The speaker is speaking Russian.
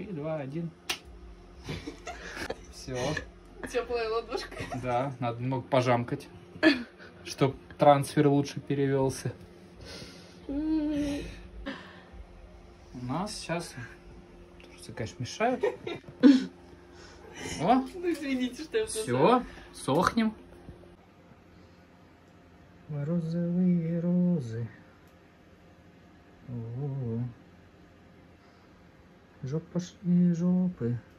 3, 2, 1. Все. Теплая ладошка. Да, надо немного пожамкать, чтобы трансфер лучше перевелся. У нас сейчас... Турции, конечно, мешают. О, Ну, извините, что я все, сохнем. Розовые розы. О, жопошные жопы.